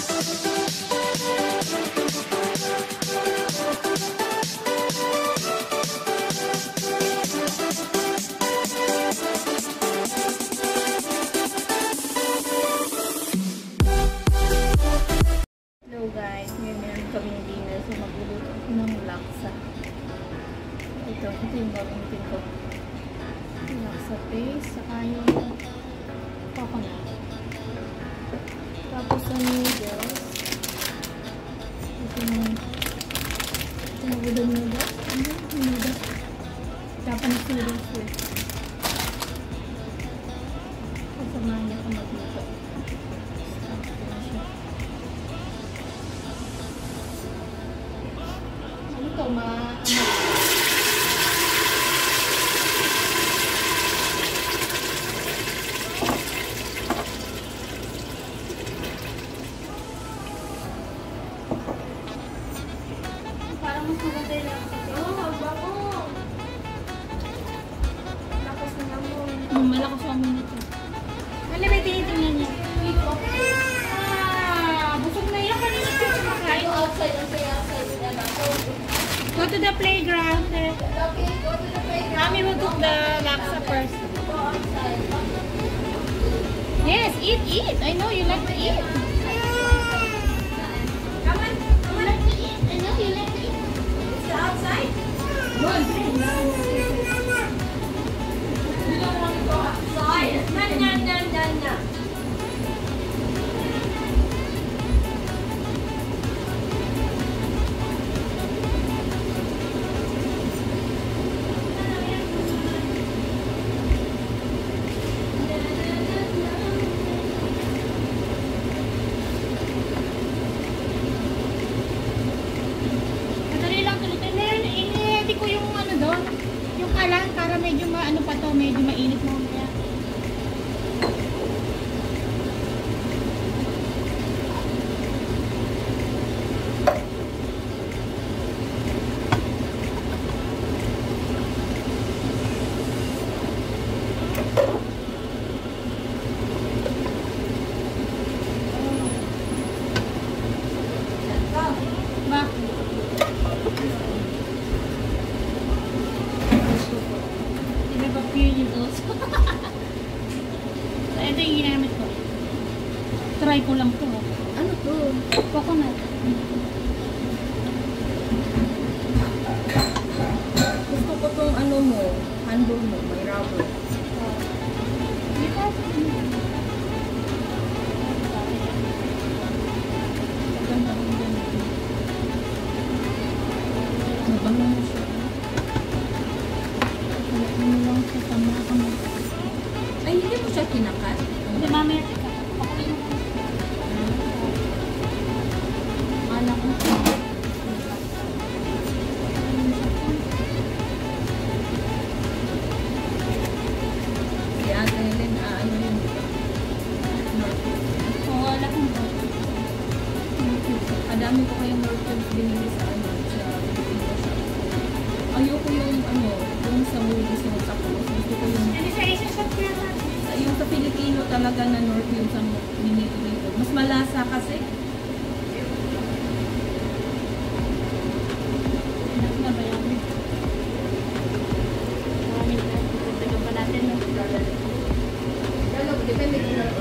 Hello guys, ngayon kami ng dinner, so magluluto ako ng laksa. Ito yung gagamitin ko. Laksa paste, saka yung coconut. Tapos ang noodles. Ito yung wooden noodles. Ano yung noodles? Japanese noodles eh. Kasamahan niya kung magluto. Ito parang mas maganda yung laksa. Bago! Lakas na naman. Malakas ang amin ito. Ano ba tinitingnan niya? Busog na yan. Kanina ka kumakain. Outside. Go to the playground. Okay, go to the playground. Mommy will cook the laksa first. Go outside. Yes, eat. I know you like to eat. Come on. You like to eat. I know you like to eat. It's the outside. Good. You don't want to go outside. No. Para medyo maano pa to, medyo mainit mo kaya. Ito yung ginamit ko. Try ko lang to. Ano to? Coconut. Gusto ko tong ano mo, handle mo, may rubber. Mabango mo siya. Ano lang sa tama ako. Ay, hindi mo siya kinakat? Hindi, mamaya tika. Pakuloy mo. Anak mo. Si Ate Helen, ano yun? Oo, alam mo. Adami ko kayong Northwoods binili sa ano, sa ayoko yung ano, yung sa movies yung sa pulos. Gusto ko yung yung sa Pilipino talaga na North yung sa minito dito. Mas malasa kasi. Anak na ba yan? Maraming na. Tagal pa natin. Galo, depende ko na.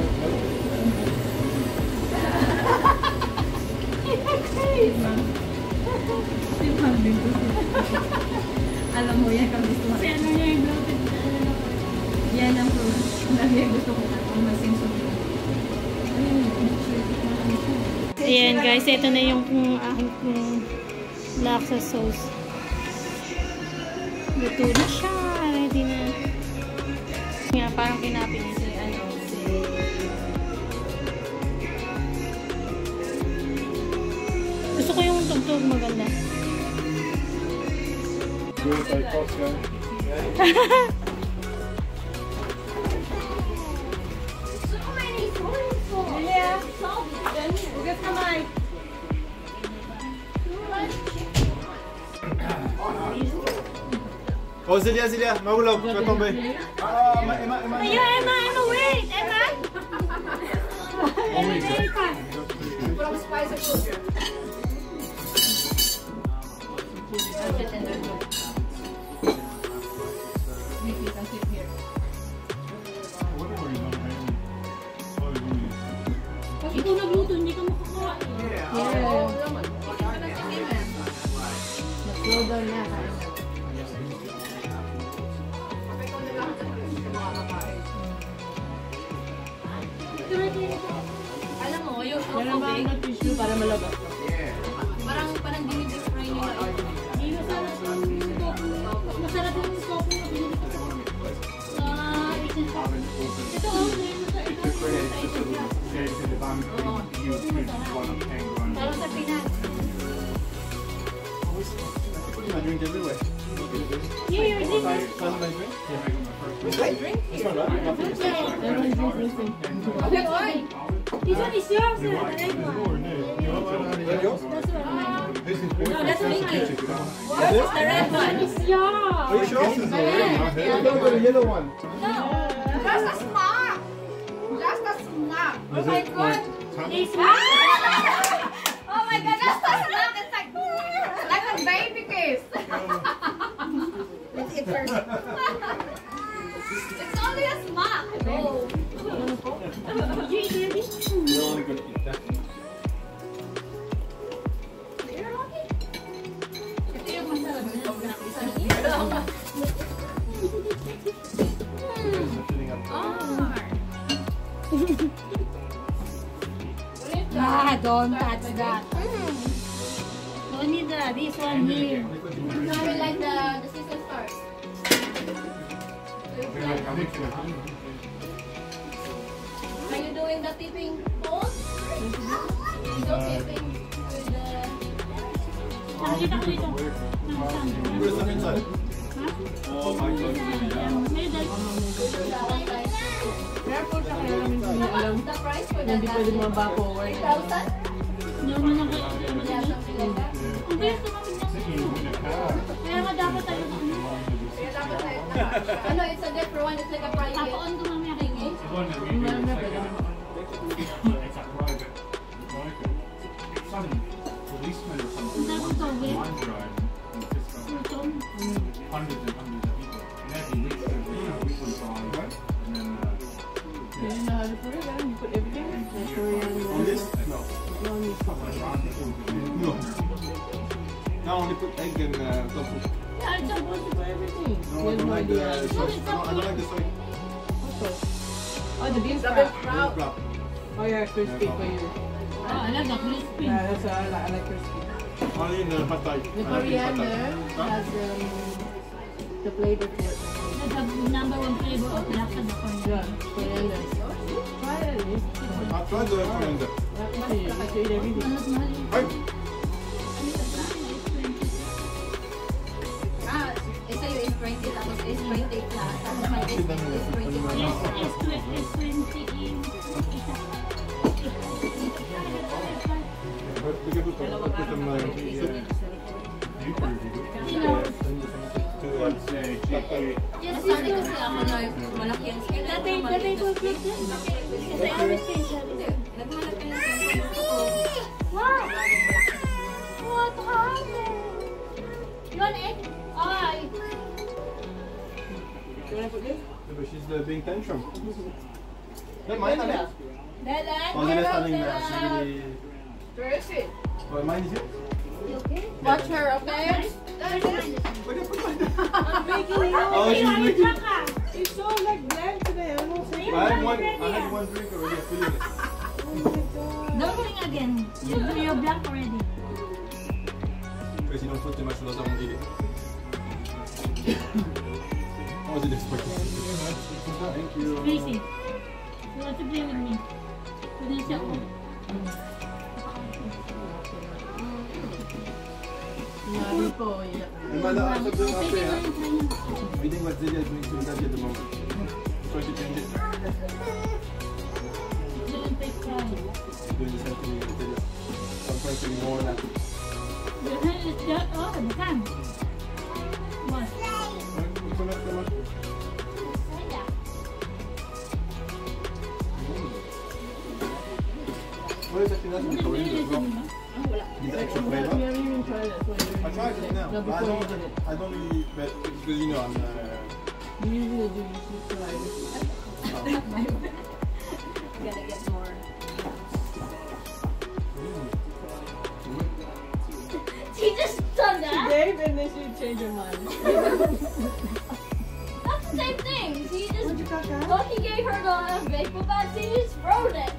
Alam mo yan kung gusto mo. Ano yan? Yan ang gusto ko masinso. Ayan guys, ito na yung aking laksa sauce. Luto na siya. Ready na. Nga, parang kinapin niya si ano. Gusto ko yung tugtog maganda. Oh, Zélia, Maoula, tu vas tomber. Ah, Emma. Emma, wait, Emma. Oh, oui, Ikaw nagluto, hindi ka makakain. Slow down na. Alam mo, yung Meron ba ang tissue para malabas? parang dinidespray nila. Masarap yung tofu na binili ko. Ito parang sa Pinas. Putting my drink everywhere. Yeah, you're doing it. That's my drink? Drink? This one, right? Okay, fine. This one is yours, sir. The red one. That yours? That's one. This is No, that's Mickey. This Yours is the red one. It's yours. Are you sure? This is the red one. I thought the yellow one. No. Just a snack. Just a snack. Oh my God. It's Oh my god, just a snack. It's like a baby kiss. Let's eat first. It's only a snack. Oh. Did you eat already? You're only going to eat that. Ito yung masarap na Ah, don't touch that. Don't need that. This one here. Now we like the Caesar stars. Are you doing the tipping pose? You do tipping with the... Nakikita ko ito. Where's the inside? Ha? Oh my god. May dal. Careful siya kaya namin kung alam. The price for Hindi that? pwede mabako. 3,000? Hindi naman ako. Yeah, something like that. Ang bilis naman ng kaya nga dapat tayo na ano. Kaya dapat tayo. Ano, it's a different one. It's like a private. Papaon ko mamaya kay Ngay. Meron na pwede. Ang sarap ito, Will. Ito. Kaya nahalo po rin. You put everything. On this? No. No, need to. No. No, only put egg and tofu. Yeah, it's supposed to put everything. No, I don't like the sauce. No, I don't like the soy. Also. Oh, the bean sprout. Bean sprout. Oh, yeah, crispy for you. Oh, alaga, crispy. Yeah, that's what I like crispy. Only in the pad thai. The I like in pad coriander thai. has the flavor to it. That's the number one flavor of laksa, the corn. Yeah, coriander. Try it at least. I'll try the coriander. You eat everything. Mas mahal yun. Hi. Isa yung is 20, tapos is 20 plus. Tapos may is 21. Yes, S20 in isa. We can put some Yes, Masali kasi ako na malaki ang skin. Tatay ko flip din. Kasi I always say that. Naghanap ka na sa Wow! What happened? You want egg? Ay! You want to put this? But she's being tantrum. That mine, Alex? Dadan, Oh, that's something that's really... where is it? Well, mine is it? Watch her, okay? Where did I put mine? I'm making you. Oh, she's making... It's so like bland today. I don't know. I had one drink already. I'm feeling it. Don't bring again. You're black already. Because you don't put too much sauce, I won't eat it. How was it expected? Thank you. Tracy, you want to play with me? Pwede siya ako. Nabi po, yeah. Mala, I'm doing Pwede after, mo yung try niya. reading what Zilia is doing to Daddy at the moment. Trying to change it. Don't take try. Doing the same thing with Zilia. I'm trying to ignore that. Oh, bukan. What? Come on. Well, it's actually nice with coriander as well. Gives extra flavor. We haven't even tried it. So I tried it now. No, But before you did it. I don't really, but it's because you know I'm. You usually do this try this. Gotta get more. She just done that. Dave and then she changed her mind. That's the same thing. She just. What'd you got, guys? Lucky gave her the baseball bat. She just froze it.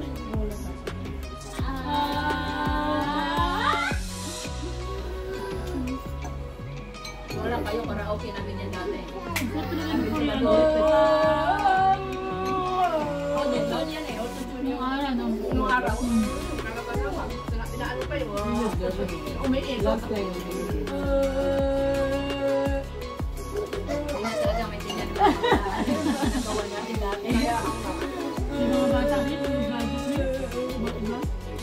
Wala kayo karaoke namin yan dati. Auto-tune yan eh. Auto-tune yung araw. Nung araw. Pinaano pa yun. Umiikot. Last time. Kaya talaga may tingnan na nagawa natin dati. Yung mga bata dito, yung gadgets niya. Iba-iba.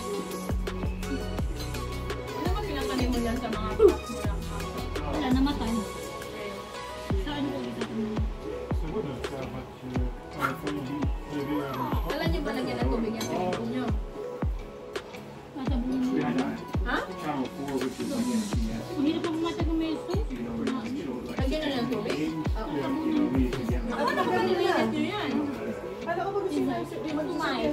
Ano ba pinatanim mo yan sa mga trucks mo lang? Wala, namatay. Saan ko kita mo? So what is that? But for you, maybe Kailan niyo ba lagyan ng tubig yan? Tubig niyo? Tatabungin mo. Ha? Channel 4, which is like NCS. Ang hirap ang matag ng meso. You know, where it's, you know, like Lagyan na ng tubig? yeah, you know, we can get Ako na ba nililit niyo yan? Ano ko ba gusto mo? Kumain.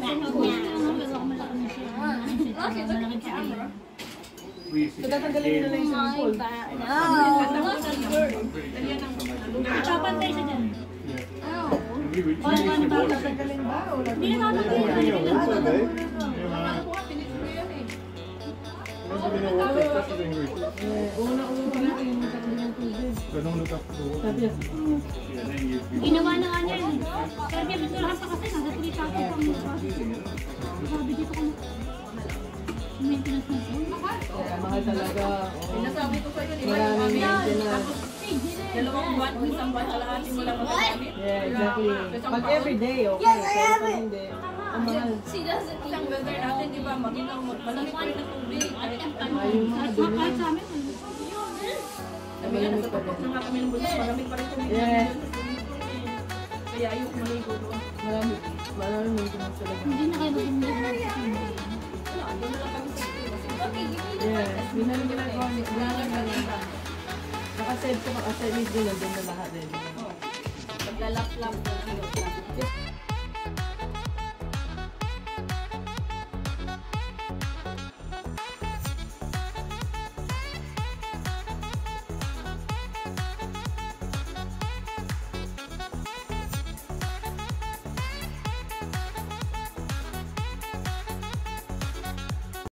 Bakit? Malaki sa camera. we used to get Tatanggalin nila yung sample. Ipapantay siya dyan. and we would use the water. Tatanggalin ba? O Hindi na Yeah, tatanggalin. also, Dave. Yeah, Ano man. ko nga, pinis ko yan eh. Once you know water, especially in English. Una-una pa natin yung matanggalin ng tubig. But don't look up the water. Sabi niya, Yeah, then you. Ginawa na nga niya eh. Kaya bibigyan pa kasi nasa 3,000 pang sabi dito ko maintenance na ito. kaya mahal talaga. Oo. Sinasabi ko sa'yo, di ba? Maraming maintenance. Tapos, dalawang buwan, isang buwan, kalahati mo lang magagamit. Yeah, exactly. Isang Pag taon. everyday, okay. Pero pag hindi, ang mahal. She doesn't isang weather natin, di ba? Maginaw, malamig pa rin ang tubig. Yung mga Kahit dumi. kahit sa amin, Sabi nga, nasa tapos na nga kami ng bulsa, malamig pa rin tubig. Yeah. Kaya ayoko maligo doon. Marami maintenance talaga. hindi na kayo mag-maintenance. Wala, doon na lang kami sa Yes, binalik ko na ito. Nakasave ko, nakasave din na doon na lahat din. Paglalap-lap na lang.